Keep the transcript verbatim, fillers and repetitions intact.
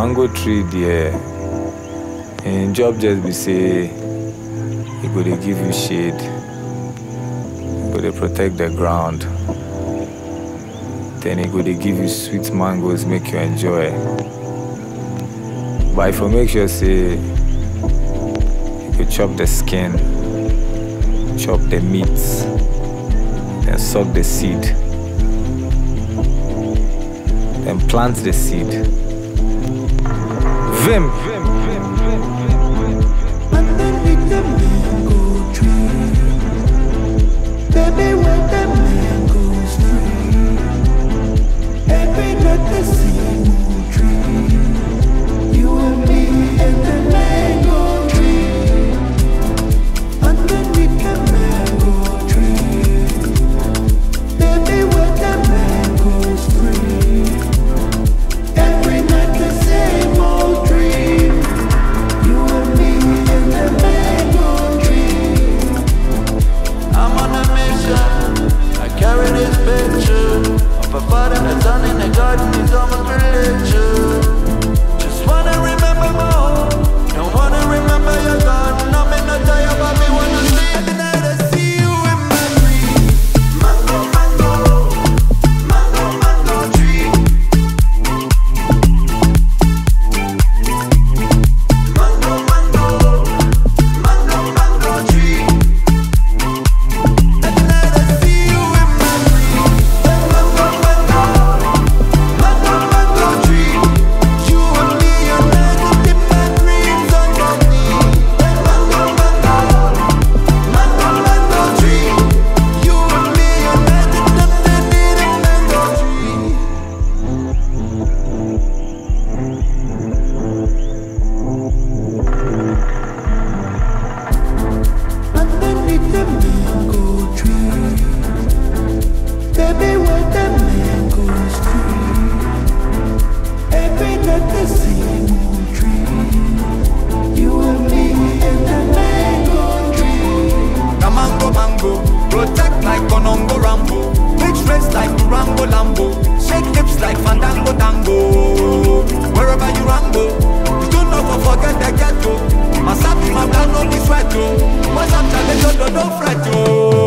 mango tree there, and job just be say e go dey give you shade, e go dey protect the ground, then e go dey give you sweet mangoes make you enjoy. But if you make sure say you chop the skin, chop the meat, then suck the seed, then plant the seed. Vim. Underneath the mango tree, baby, where the mangoes free. Every night the same old tree, you and me and the mango tree. Underneath the mango tree, baby, where the mangoes free. Every night the same old dream, you and me in the mango tree. I'm on a mission, I carry this picture of a father and a son in the garden, he's almost religion. Just wanna remember more, don't wanna remember you're gone. I'm in a tie about me, wanna see the night I see you in my dream. Mango, mango, mango, mango tree. Mango, mango, mango, mango tree. At night I see you in my dream. Mango, mango, mango, mango tree. You and me united in my dreams underneath. Mango, mango, mango, mango tree. You and me united underneath a mango tree. Underneath the mango tree, baby, where the mangoes free. Every night the same old tree, you and me in the mango tree. The mango mango, protect like Konongo Rambo, mix race like Durango Lambo, shake hips like Fandango Dango. Wherever you rambo, you don't know to forget the ghetto. Masabi, my blood, no be sweat, oh. What's up, Charlie? Don't fret, oh.